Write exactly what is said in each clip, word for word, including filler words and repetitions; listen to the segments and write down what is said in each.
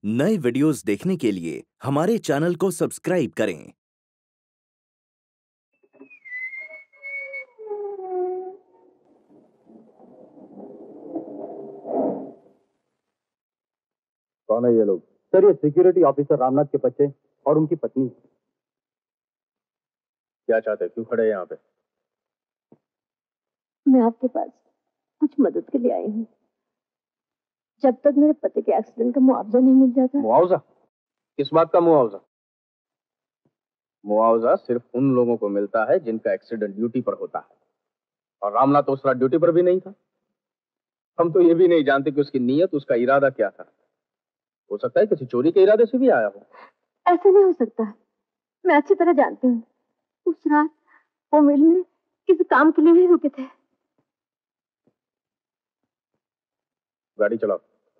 नए वीडियोस देखने के लिए हमारे चैनल को सब्सक्राइब करें। कौन है ये लोग? सर, ये सिक्योरिटी ऑफिसर रामनाथ के बच्चे और उनकी पत्नी। क्या चाहते, क्यों खड़े हैं यहाँ पे? मैं आपके पास कुछ मदद के लिए आई हूँ। जब तक मेरे पति के एक्सीडेंट का मुआवजा नहीं मिल जाता। मुआवजा? किस बात का मुआवजा? मुआवजा सिर्फ उन लोगों को मिलता है जिनका एक्सीडेंट ड्यूटी पर होता है, और रामनाथ तो उस रात ड्यूटी पर भी नहीं था। हम तो ये भी नहीं जानते कि उसकी नीयत, उसका इरादा क्या था। हो सकता है किसी चोरी के इरादे से भी आया हो। ऐसा नहीं हो सकता, मैं अच्छी तरह जानती हूँ। उस रात वो मिल में किसी काम के लिए ही रुके थे। गाड़ी चलाओ।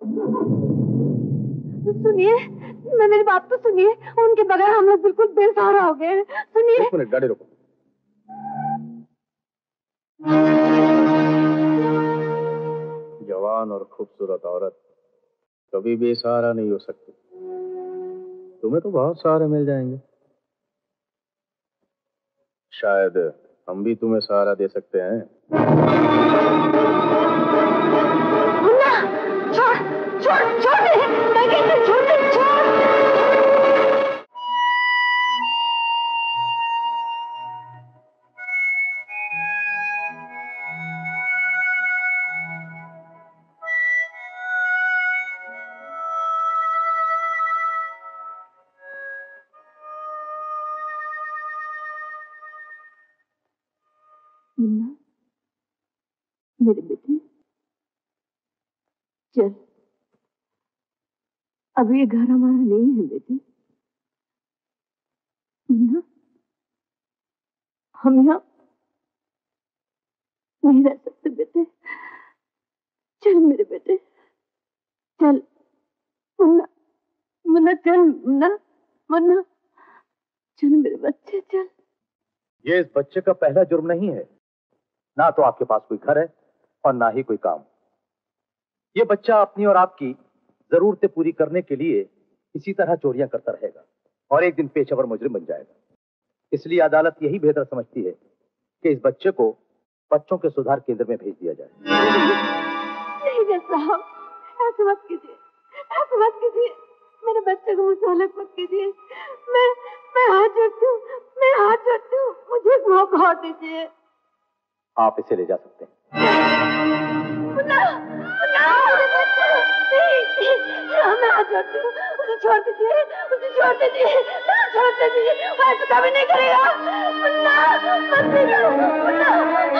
सुनिए, मैं मेरी बात तो सुनिए। उनके बगैर हम लोग बिल्कुल बेसहारा हो गए। सुनिए। एक मिनट, गाड़ी रोको। जवान और खूबसूरत औरत कभी बेसहारा नहीं हो सकती। तुम्हें तो बहुत सहारे मिल जाएंगे। शायद हम भी तुम्हें सहारा दे सकते हैं। मुन्ना, छोड़, छोड़, छोड़ दे, मैं कहती हूँ छोड़ दे, छोड़। मुन्ना, मेरे बेटे, चल। अब ये घर हमारा नहीं है बेटे। मुन्ना, हम यहाँ नहीं रह सकते बेटे। चल मेरे बेटे, चल। मुन्ना, मुन्ना चल, मुन्ना, मुन्ना चल मेरे बच्चे, चल। ये इस बच्चे का पहला जुर्म नहीं है। ना तो आपके पास कोई घर है और ना ही कोई काम। ये बच्चा अपनी और आपकी जरूरतें पूरी करने के लिए इसी तरह चोरियां करता रहेगा और एक दिन पेशेवर मुजरिम बन जाएगा। इसलिए अदालत यही बेहतर समझती है कि इस बच्चे को बच्चों के सुधार केंद्र में भेज दिया जाए। नहीं जज साहब, ऐसे मत कीजिए, ऐसे मत कीजिए। मेरे बच्चे को मुझसे अलग मत कीजिए। मैं मैं हाथ जोड़ती हूँ, मैं हाथ जोड़ती हूँ, मुझे एक मौका और दीजिए। आप इसे ले जा सकते हैं। मुन्ना, मुन्ना, मेरे बच्चे, नहीं, मैं हाथ जोड़ती हूँ, उसे छोड़ दीजिए, उसे छोड़ दीजिए, छोड़ दीजिए, वो ऐसा कभी नहीं करेगा। मुन्ना, मत दीजिए, मुन्ना,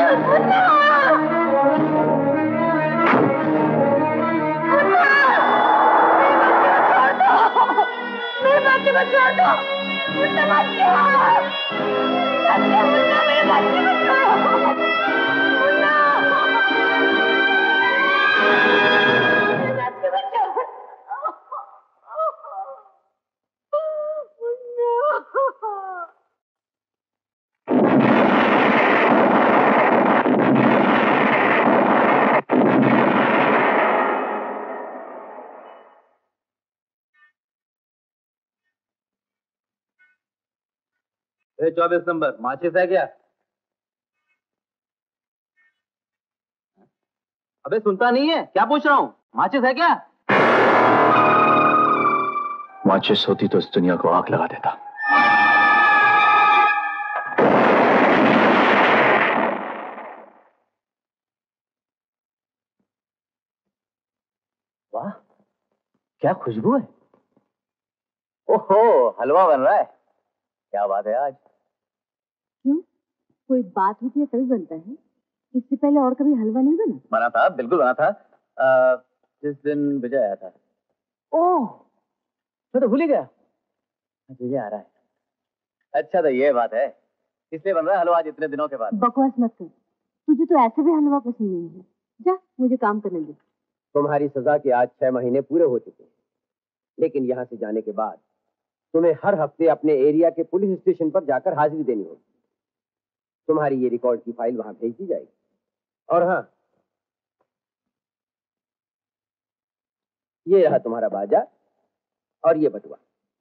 मुन्ना, मेरे बच्चे को छोड़ दो, मुन्ना मत जाओ, मुन्ना मेरे बच्चे को छोड़ो, मुन्ना, मेरे बच्चे को छोड़ो, मुन्ना। चौबीस नंबर माचिस है क्या? अबे सुनता नहीं है, क्या पूछ रहा हूँ? माचिस है क्या? माचिस होती तो इस दुनिया को आग लगा देता। वाह, क्या खुशबू है। ओहो, हलवा बन रहा है। क्या बात है आज? क्यों, कोई बात होती है तभी बनता है। इससे पहले और कभी हलवा नहीं बना? बना था, बिल्कुल बना था। आ, जिस दिन विजय आया था। ओह, मैं तो भूल ही गया। विजय आ रहा है। अच्छा तो ये बात है, इसलिए बन रहा है हलवा आज इतने दिनों के बाद। बकवास मत कर, तुझे तो ऐसे भी हलवा पसंद नहीं है। जा, मुझे काम करने दे। तुम्हारी सजा के आज छह महीने पूरे हो चुके हैं, लेकिन यहाँ से जाने के बाद तुम्हें हर हफ्ते अपने एरिया के पुलिस स्टेशन पर जाकर हाजिरी देनी होगी। तुम्हारी ये रिकॉर्ड की फाइल वहां भेज दी जाएगी। और हाँ, ये रहा तुम्हारा बाजा। और ये बटुआ।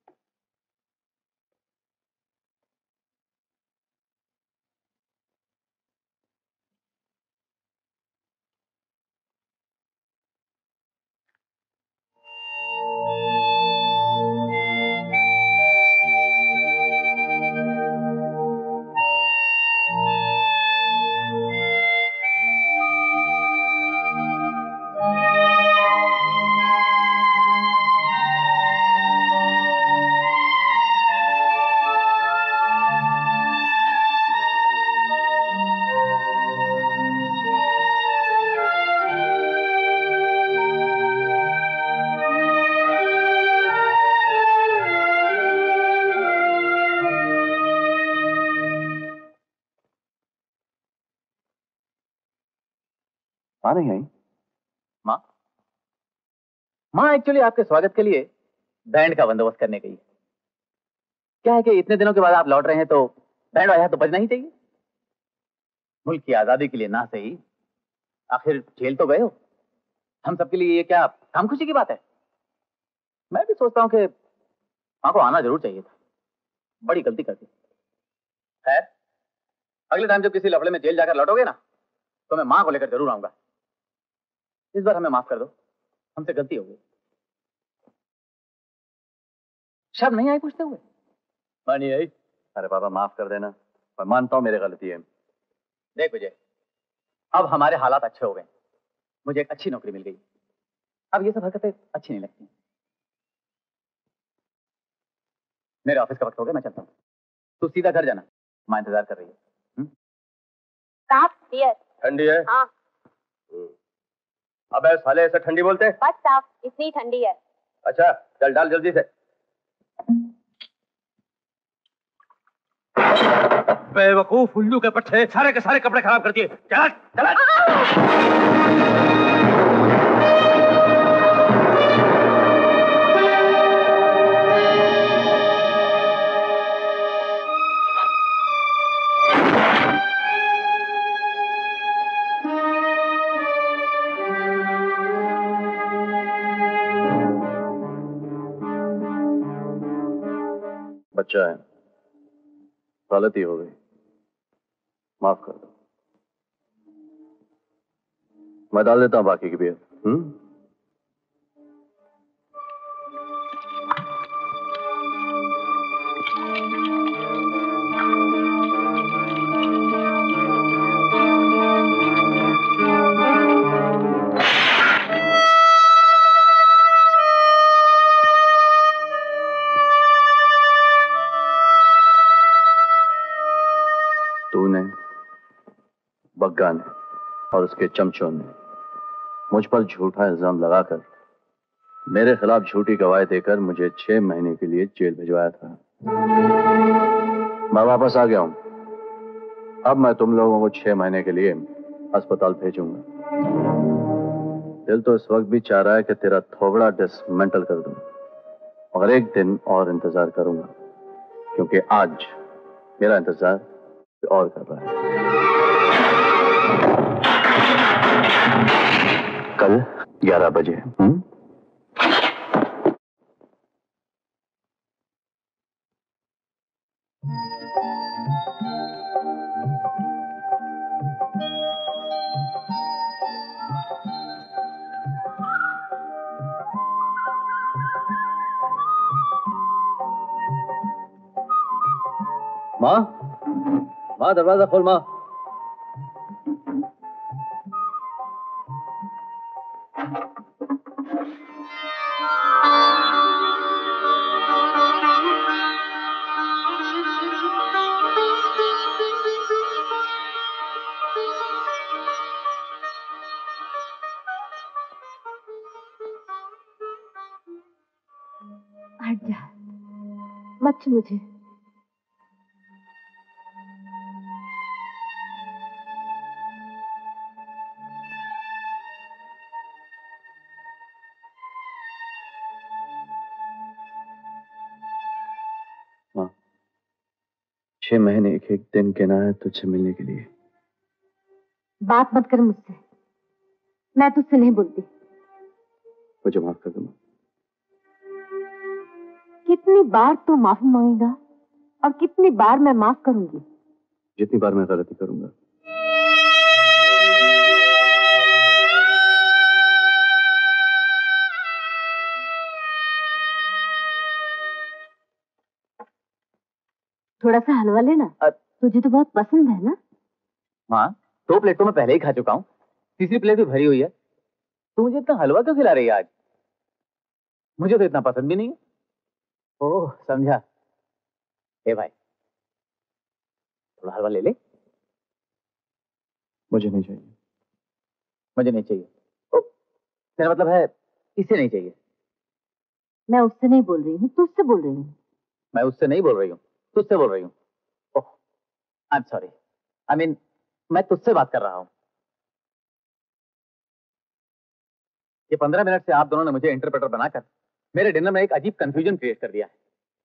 माँ नहीं आई? माँ माँ एक्चुअली आपके स्वागत के लिए बैंड का बंदोबस्त करने गई। क्या है कि इतने दिनों के बाद आप लौट रहे हैं तो बैंड आया तो बजना ही चाहिए। मुल्क की आजादी के लिए ना सही, आखिर जेल तो गए हो। हम सबके लिए ये क्या काम खुशी की बात है? मैं भी सोचता हूँ कि माँ को आना जरूर चाहिए था, बड़ी गलती कर दी। खैर, अगले टाइम जब किसी लफड़े में जेल जाकर लौटोगे ना तो मैं माँ को लेकर जरूर आऊंगा। इस बार हमें माफ कर दो, हमसे गलती हो गई। शर्म नहीं आई पूछते हुए? माँ नहीं आई? अरे बाबा माफ कर देना, मैं मानता हूँ मेरी गलती है। देख विजय, अब हमारे हालात अच्छे हो गए, मुझे एक अच्छी नौकरी मिल गई। अब ये सब हरकतें अच्छी नहीं लगती। मेरे ऑफिस का वक्त हो गया, मैं चलता हूँ। तू सीधा घर जाना, माँ इंतजार कर रही है। साफ बियर। ठंडी है? हाँ। अबे साले ऐसे ठंडी बोलते? बस साफ, इतनी ठंडी है। अच्छा चल डाल जल्दी से। बेवकूफ उल्लू के पट्टे, सारे के सारे कपड़े खराब कर दिए। चला चला। बच्चा है, गलती हो गई, माफ कर दो। मैं डाल देता हूँ बाकी की बियर। हम्म बग्गा ने और उसके चमचों ने मुझ पर झूठा इल्जाम लगाकर मेरे खिलाफ झूठी गवाही देकर मुझे छह महीने के लिए जेल भिजवाया था। मैं वापस आ गया हूं। अब मैं तुम लोगों को छह महीने के लिए अस्पताल भेजूंगा। दिल तो इस वक्त भी चाह रहा है कि तेरा थोबड़ा डिसमेंटल कर दूं, और एक दिन और इंतजार करूंगा, क्योंकि आज मेरा इंतजार और कर रहा है। कल ग्यारह बजे। हम्म माँ, माँ दरवाजा खोल माँ। हट जा, मत छू मुझे। माँ, छह महीने एक एक दिन कहना है तुझसे मिलने के लिए। बात मत कर मुझसे, मैं तुझसे नहीं बोलती। मुझे माफ कर दो। कितनी बार तू माफी मांगेगा और कितनी बार मैं माफ करूंगी? जितनी बार मैं गलती करूंगा। थोड़ा सा हलवा लेना, तुझे तो बहुत पसंद है ना। माँ, दो प्लेट तो मैं पहले ही खा चुका हूँ, तीसरी प्लेट भी भरी हुई है। तू मुझे इतना हलवा क्यों खिला रही है आज? मुझे तो इतना पसंद भी नहीं है। ओह समझा। ए भाई, थोड़ा हलवा ले ले। मुझे नहीं चाहिए। मुझे नहीं चाहिए। ओ, मेरा मतलब है इसे नहीं चाहिए। मैं उससे नहीं बोल रही हूँ, तुझसे बोल रही हूँ। मैं उससे नहीं बोल रही हूँ, तुझसे बोल रही हूँ। Oh, I am sorry. I mean, मैं तुझसे बात कर रहा हूँ। ये पंद्रह मिनट से आप दोनों ने मुझे इंटरप्रेटर बनाकर मेरे डिनर में एक अजीब कंफ्यूजन क्रिएट कर दिया है।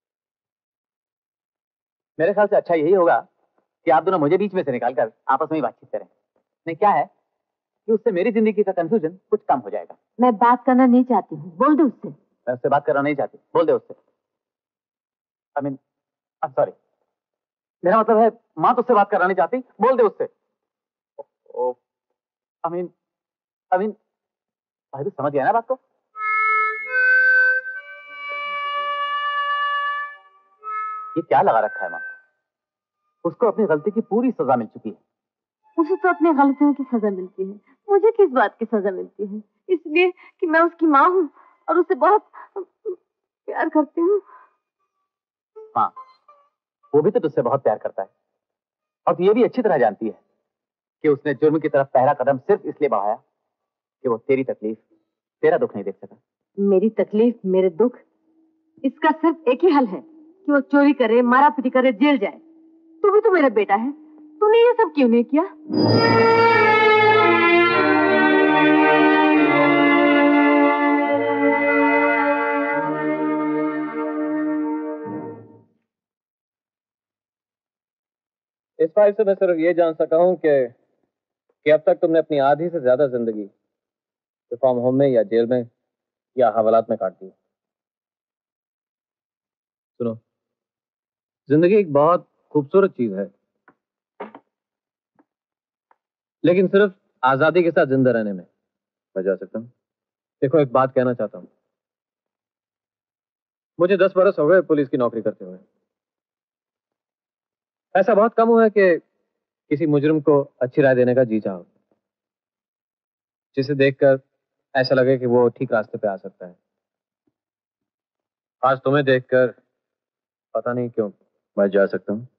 मेरे ख्याल से अच्छा यही होगा कि आप दोनों मुझे बीच में से निकालकर आपस में ही बातचीत करें। नहीं, क्या है कि उससे मेरी जिंदगी का कंफ्यूजन कुछ कम हो जाएगा। मैं बात करना नहीं चाहती हूँ, बोल दे उससे। मैं उससे बात करना नहीं चाहती, बोल दे उससे। I mean, I am sorry. मेरा मतलब है माँ तुझसे बात करना नहीं चाहती, बोल दे उससे। आई मीन, आई मीन, भाई तू समझ गया ना बात को? ये क्या लगा रखा है माँ? उसको अपनी गलती की पूरी सजा मिल चुकी है। उसे तो अपनी गलतियों की सजा मिलती है, मुझे किस बात की सजा मिलती है? इसलिए कि मैं उसकी माँ हूँ और उसे बहुत प्यार करती हूँ। माँ, वो भी तो तुझसे बहुत प्यार करता है और तू ये भी अच्छी तरह जानती है कि उसने जुर्म की तरफ पहला कदम सिर्फ इसलिए बढ़ाया कि वो तेरी तकलीफ, तेरा दुख नहीं देख सका। मेरी तकलीफ, मेरे दुख, इसका सिर्फ एक ही हल है कि वो चोरी करे, मारा पीटी करे, जेल जाए। तू भी तो मेरा बेटा है, तूने ये सब क्यों नहीं किया? इस फाइल से मैं सिर्फ ये जान सका हूं कि कि अब तक तुमने अपनी आधी से ज्यादा जिंदगी रिफॉर्म होम में या जेल में या हवालात में काट दी। सुनो, जिंदगी एक बहुत खूबसूरत चीज है, लेकिन सिर्फ आजादी के साथ जिंदा रहने में। मैं जा सकता हूँ? देखो, एक बात कहना चाहता हूँ। मुझे दस बरस हो गए पुलिस की नौकरी करते हुए। ऐसा बहुत कम हुआ है कि किसी मुजरिम को अच्छी राय देने का जी चाहो, जिसे देखकर ऐसा लगे कि वो ठीक रास्ते पे आ सकता है। आज तुम्हें देखकर पता नहीं क्यों मैं जा सकता हूँ।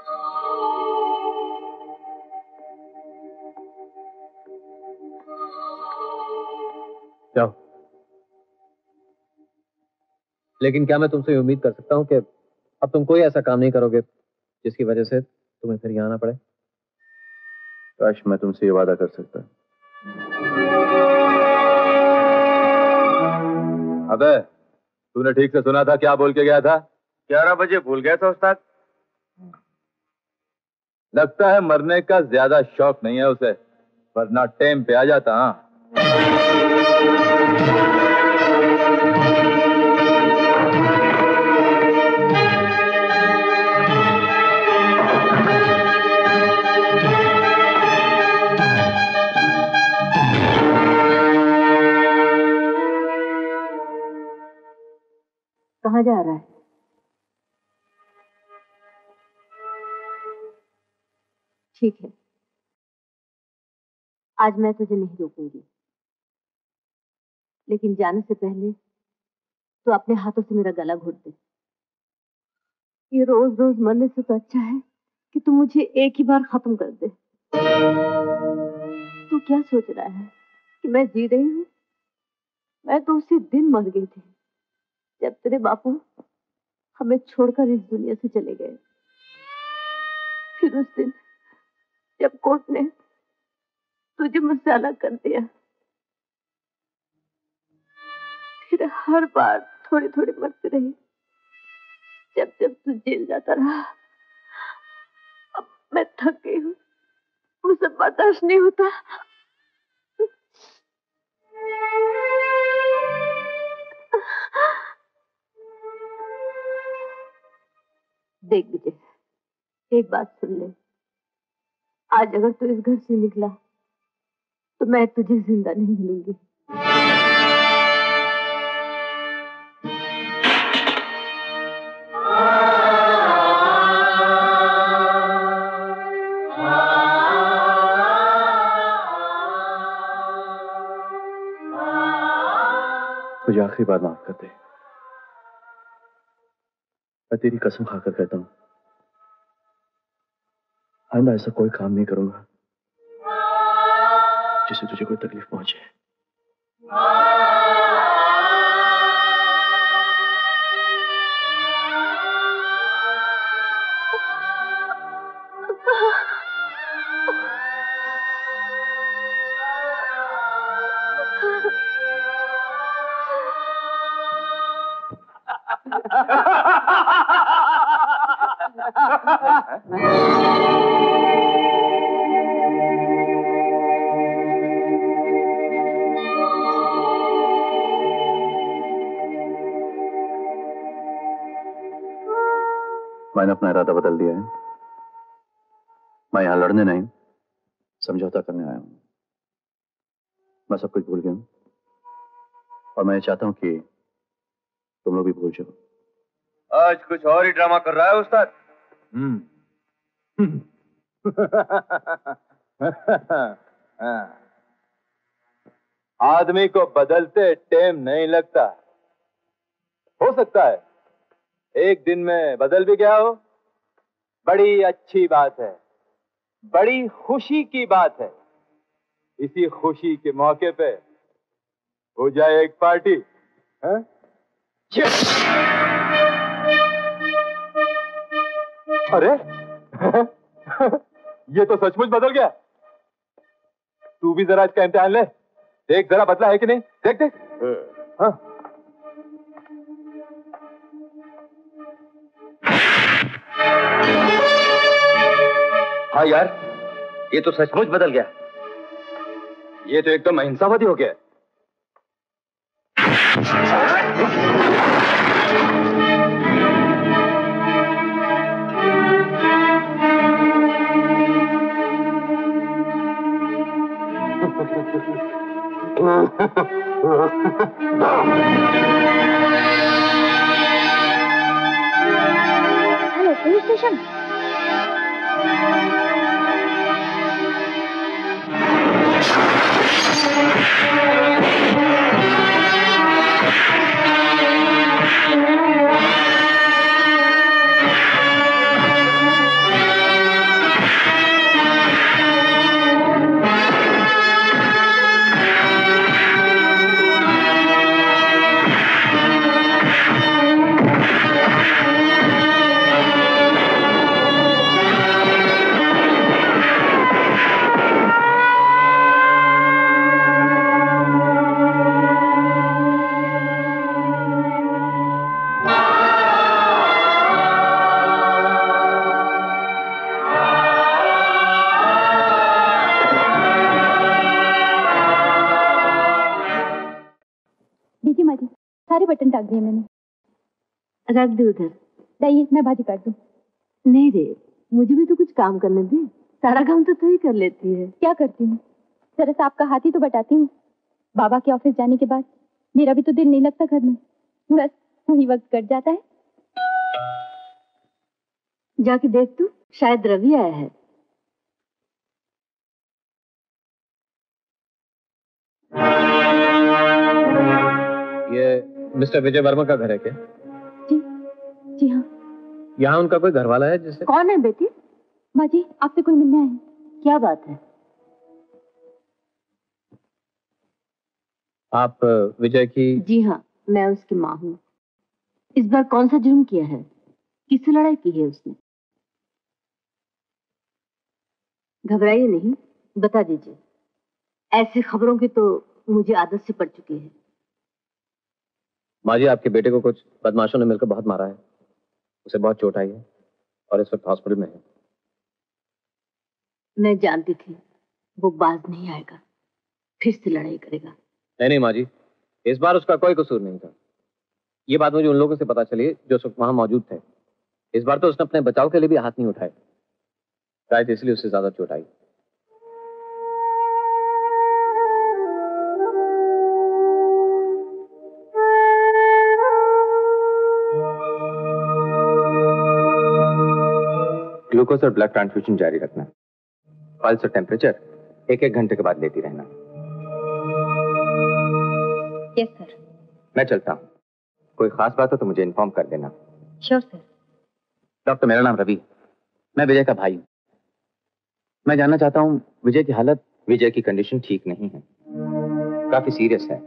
जाओ। लेकिन क्या मैं तुमसे उम्मीद कर सकता हूँ कि अब तुम कोई ऐसा काम नहीं करोगे जिसकी वजह से तुम्हें फिर यहाँ आना पड़े? काश मैं तुमसे ये वादा कर सकता। अबे, तूने ठीक से सुना था? क्या बोल के गया था? ग्यारह बजे भूल गया था उस्ताद। लगता है मरने का ज्यादा शौक नहीं है उसे, वरना टाइम पे आ जाता। हाँ, कहाँ जा रहा है? ठीक है, आज मैं तुझे नहीं रोकूंगी, लेकिन जाने से पहले तो अपने हाथों से मेरा गला घोट दे। ये रोज रोज मरने से तो अच्छा है कि तू मुझे एक ही बार खत्म कर दे। तू क्या सोच रहा है कि मैं जी रही हूँ? मैं तो उसी दिन मर गई थी जब तेरे बापू हमें छोड़कर इस दुनिया से चले गए। फिर उस दिन जब कोर्ट ने तुझे मुझसे अलग कर दिया, फिर हर बार थोड़ी थोड़ी मरती रही। जब जब तू जेल जाता रहा, अब मैं थक गई हूँ, मुझसे बर्दाश्त नहीं होता। देख विजय, एक बात सुन ले। आज अगर तू इस घर से निकला तो मैं तुझे जिंदा नहीं मिलूंगी। मुझे आखिरी बार माफ कर दे। मैं तेरी कसम खाकर कहता हूं, आइंदा ऐसा कोई काम नहीं करूंगा जिससे तुझे कोई तकलीफ पहुंचे। मैंने अपना इरादा बदल दिया है। मैं यहां लड़ने नहीं, समझौता करने आया हूं। मैं सब कुछ भूल गया हूं और मैं चाहता हूं कि तुम लोग भी भूल जाओ। आज कुछ और ही ड्रामा कर रहा है उस्ताद। हम्म आदमी को बदलते टाइम नहीं लगता। हो सकता है एक दिन में बदल भी गया हो। बड़ी अच्छी बात है, बड़ी खुशी की बात है। इसी खुशी के मौके पे हो जाए एक पार्टी, है? अरे ये तो सचमुच बदल गया। तू भी जरा इसका इम्तिहान ले, देख जरा बदला है कि नहीं। देख देख। हाँ हाँ यार, ये तो सचमुच बदल गया। ये तो एकदम अहिंसावादी हो गया। Hello police station. सारे बटन टाक दिए मैंने। रख दे उधर। लाइए मैं भाजी काट दूं। नहीं रे, मुझे भी तो कुछ काम करने दे। सारा काम तो तू ही कर लेती है। क्या करती हूँ, जरा सा आपका हाथ ही तो बटाती हूँ। बाबा के ऑफिस जाने के बाद मेरा भी तो दिल नहीं लगता घर में, बस वही वक्त कट जाता है। जाके देख तू, शायद रवि आया है। ये मिस्टर विजय वर्मा का घर है क्या? जी जी हाँ। यहाँ उनका कोई घर वाला है जिससे? कौन है बेटी? माँ जी आपसे कोई मिलने आए हैं। क्या बात है? आप विजय की? जी हाँ, मैं उसकी माँ हूँ। इस बार कौन सा जुर्म किया है? किससे लड़ाई की है उसने? घबराइए नहीं, बता दीजिए। ऐसी खबरों की तो मुझे आदत से पड़ चुकी है। माँ जी, आपके बेटे को कुछ बदमाशों ने मिलकर बहुत मारा है। उसे बहुत चोट आई है और इस वक्त हॉस्पिटल में है। मैं जानती थी वो बाज नहीं आएगा, फिर से लड़ाई करेगा। नहीं नहीं माँ जी, इस बार उसका कोई कसूर नहीं था। ये बात मुझे उन लोगों से पता चली जो उस वक्त वहां मौजूद थे। इस बार तो उसने अपने बचाव के लिए भी हाथ नहीं उठाए, शायद इसलिए उससे ज्यादा चोट आई। ग्लूकोज और ब्लड ट्रांसफ्यूजन जारी रखना। पल्स और टेम्परेचर एक एक घंटे के बाद लेती रहना। Yes sir. मैं चलता हूँ, कोई खास बात हो तो मुझे इन्फॉर्म कर देना। Sure sir. डॉक्टर, मेरा नाम रवि, मैं विजय का भाई हूँ। मैं जानना चाहता हूँ विजय की हालत। विजय की कंडीशन ठीक नहीं है, काफी सीरियस है।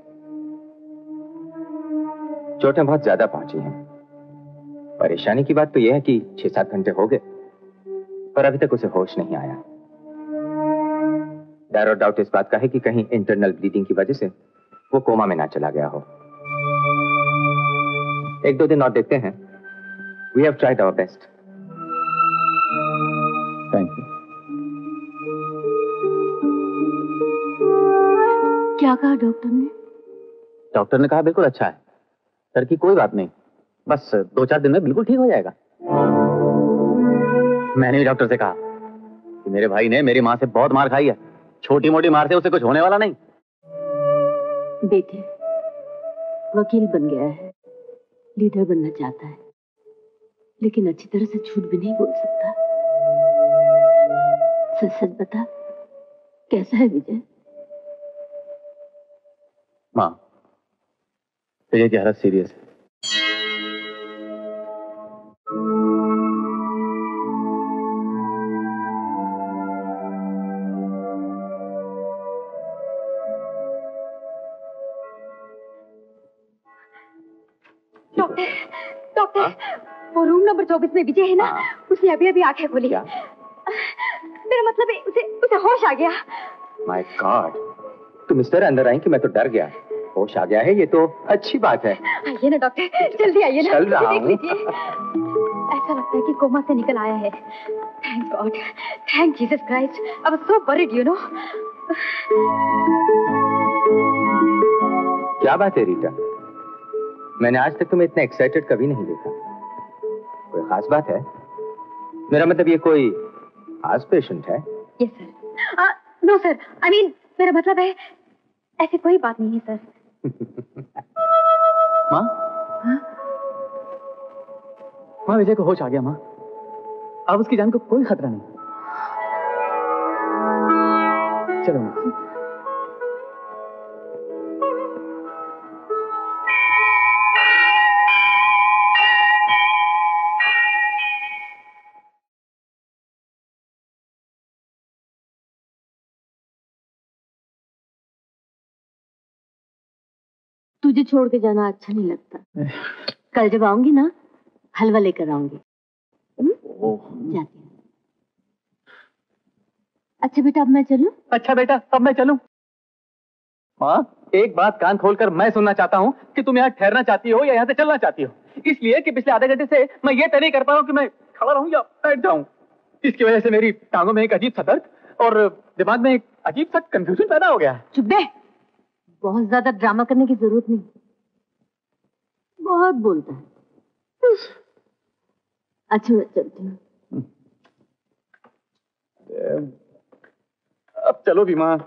चोटें बहुत ज्यादा पहुंची हैं। परेशानी की बात तो यह है कि छह सात घंटे हो गए पर अभी तक उसे होश नहीं आया। डर और डाउट इस बात का है कि कहीं इंटरनल ब्लीडिंग की वजह से वो कोमा में ना चला गया हो। एक दो दिन और देखते हैं। We have tried our best. Thank you. क्या कहा डॉक्टर ने? डॉक्टर ने कहा बिल्कुल अच्छा है सर, की कोई बात नहीं, बस दो चार दिन में बिल्कुल ठीक हो जाएगा। मैंने भी डॉक्टर से कहा कि मेरे भाई ने मेरी माँ से बहुत मार खाई है, छोटी मोटी मार से उसे कुछ होने वाला नहीं। बेटे, वकील बन गया है, लीडर बनना चाहता है, लेकिन अच्छी तरह से झूठ भी नहीं बोल सकता। सच सच बता, कैसा है विजय? माँ, विजय की हालत सीरियस है। डॉक्टर, डॉक्टर, वो रूम नंबर चौबीस में विजय है ना, उसने अभी अभी आंखें खोली। मेरा मतलब है उसे उसे होश आ गया। माय गॉड, तुम इस तरह अंदर आई कि मैं तो डर गया। होश आ गया है, ये तो अच्छी बात है। आइए ना डॉक्टर, जल्दी आइए ना। चल रहा हूँ। ऐसा लगता है कि कोमा से निकल आया है। Thank God, thank Jesus Christ. I was so worried, you know. क्या बात है रीटा, मैंने आज तक तुम्हें इतना एक्साइटेड कभी नहीं देखा। कोई खास बात है? मेरा मतलब ये कोई खास पेशेंट है? Yes sir. No sir, I mean मेरा मतलब है ऐसी कोई बात नहीं है सर। माँ, माँ विजय को होश आ गया माँ, अब उसकी जान को कोई खतरा नहीं। चलो माँ। तुझे छोड़ के जाना अच्छा नहीं लगता। कल जब आऊंगी ना, हलवा लेकर आऊंगी। जाती हूँ। अच्छा बेटा, अब मैं चलूं? अच्छा बेटा, अब मैं चलूं? माँ, एक बात कान खोलकर मैं सुनना चाहता हूँ कि तुम यहाँ ठहरना चाहती हो या यहाँ से चलना चाहती हो। इसलिए कि पिछले आधे घंटे से मैं ये तय नहीं कर पा रहा हूँ कि मैं खड़ा रहूं या बैठ जाऊं। इसकी वजह से मेरी टांगों में एक अजीब सा दर्द और दिमाग में एक अजीब सा कंफ्यूजन पैदा हो गया है। चुप बे, बहुत ज्यादा ड्रामा करने की जरूरत नहीं। बहुत बोलता है। अच्छा मैं चलती हूँ। अब चलो भी माँ।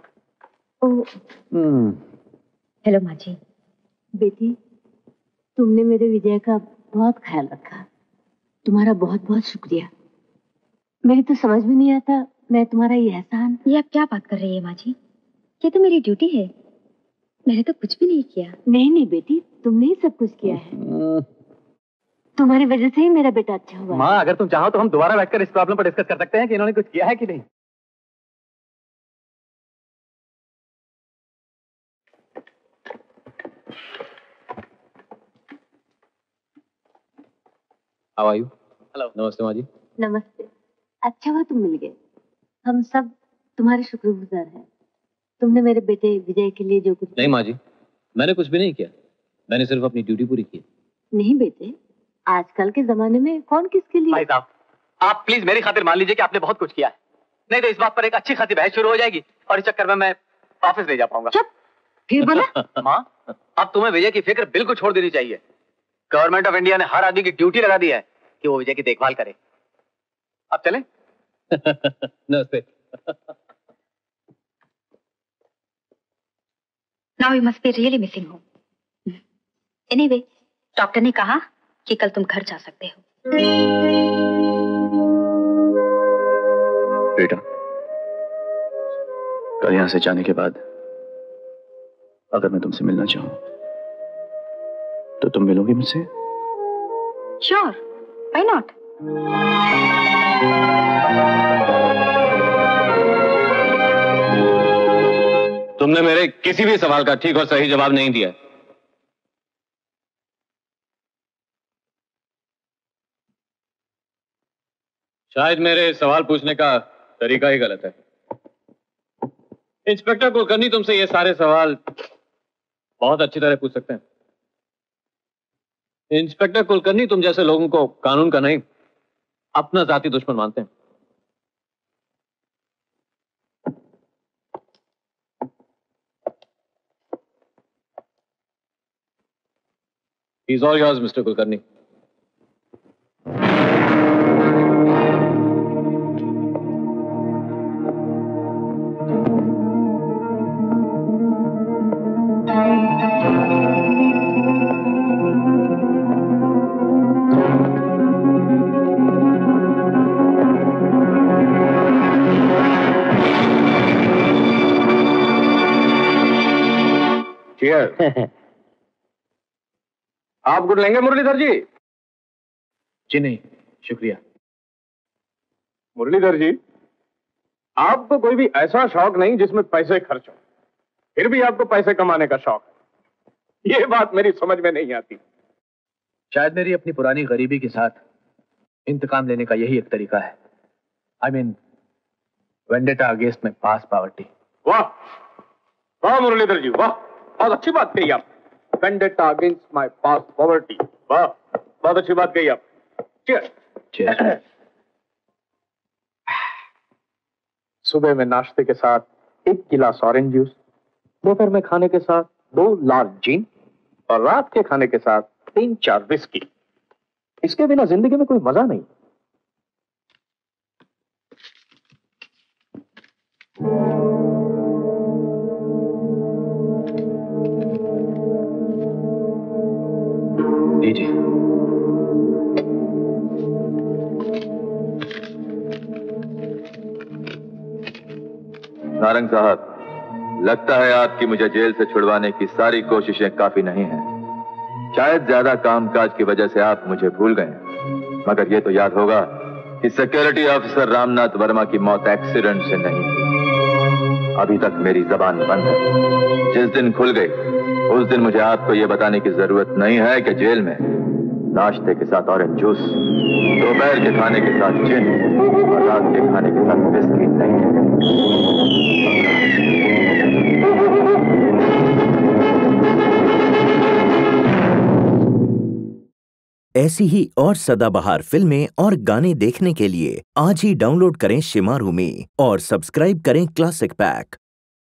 हेलो माँ जी। बेटी, तुमने मेरे विजय का बहुत ख्याल रखा, तुम्हारा बहुत बहुत शुक्रिया। मेरी तो समझ में नहीं आता मैं तुम्हारा ये एहसान। ये आप क्या बात कर रही है माँ जी? ये तो मेरी ड्यूटी है, मैंने तो कुछ भी नहीं किया। नहीं नहीं बेटी, तुमने ही सब कुछ किया है। तुम्हारी वजह से ही मेरा बेटा अच्छा हुआ। माँ, अगर तुम चाहो तो हम दोबारा बैठकर इस प्रॉब्लम पर डिस्कस कर सकते हैं कि इन्होंने कुछ किया है कि नहीं। How are you? हेलो, नमस्ते माँ जी। नमस्ते। अच्छा हुआ तुम मिल गए, हम सब तुम्हारे शुक्रगुजार हैं। तुमने मेरे बेटे विजय के लिए जो कुछ। नहीं माँ जी, मैंने कुछ भी नहीं किया, मैंने सिर्फ अपनी ड्यूटी पूरी की। नहीं बेटे, आजकल के जमाने में कौन किसके लिए। भाई साहब, आप प्लीज मेरी खातिर मान लीजिए कि आपने बहुत कुछ किया है, नहीं तो इस बात पर एक अच्छी खासी बहस शुरू हो जाएगी और इस चक्कर में मैं ऑफिस नहीं जा पाऊंगा। चुप, फिर बोला। माँ, अब तुम्हें विजय की फिक्र बिल्कुल छोड़ देनी चाहिए। गवर्नमेंट ऑफ इंडिया ने हर आदमी की ड्यूटी लगा दी है, कि वो विजय की देखभाल करे। अब चलें? नमस्ते। Now you must be really missing home. Anyway, doctor ने कहा कि कल तुम घर जा सकते हो। बेटा, कल यहाँ से जाने के बाद अगर मैं तुमसे मिलना चाहूँ तो तुम मिलोगी मुझसे? Sure, why not? तुमने मेरे किसी भी सवाल का ठीक और सही जवाब नहीं दिया। शायद मेरे सवाल पूछने का तरीका ही गलत है। इंस्पेक्टर कुलकर्णी तुमसे ये सारे सवाल बहुत अच्छी तरह पूछ सकते हैं। इंस्पेक्टर कुलकर्णी तुम जैसे लोगों को कानून का नहीं, अपना जाति दुश्मन मानते हैं। He's all yours, Mister Kulkarni. Cheers. आप गुड लेंगे मुरलीधर जी? जी नहीं, शुक्रिया। मुरलीधर जी, आपको कोई भी ऐसा शौक नहीं जिसमें पैसे खर्च हो, फिर भी आपको पैसे कमाने का शौक है। ये बात मेरी समझ में नहीं आती। शायद मेरी अपनी पुरानी गरीबी के साथ इंतकाम लेने का यही एक तरीका है। I mean vendetta against my past poverty. वाह वाह मुरलीधर जी, वाह, बहुत अच्छी बात कही आप। Vendetta against my past poverty, वाह, बहुत अच्छी बात कही आप। चीयर्स। चीयर्स। सुबह में नाश्ते के साथ एक गिलास ऑरेंज जूस, दोपहर में खाने के साथ दो लार्ज जीन और रात के खाने के साथ तीन चार विस्की। इसके बिना जिंदगी में कोई मजा नहीं। लीजिए। नारंग साहब, लगता है आपकी मुझे जेल से छुड़वाने की सारी कोशिशें काफी नहीं हैं। शायद ज्यादा कामकाज की वजह से आप मुझे भूल गए, मगर ये तो याद होगा कि सिक्योरिटी ऑफिसर रामनाथ वर्मा की मौत एक्सीडेंट से नहीं हुई। अभी तक मेरी जबान बंद है। जिस दिन खुल गई उस दिन मुझे आपको ये बताने की जरूरत नहीं है कि जेल में नाश्ते के साथ ऑरेंज जूस, दोपहर के खाने के साथ जिन और रात के खाने के साथ बिस्किट नहीं है। ऐसी ही और सदाबहार फिल्में और गाने देखने के लिए आज ही डाउनलोड करें शिमारू में और सब्सक्राइब करें क्लासिक पैक।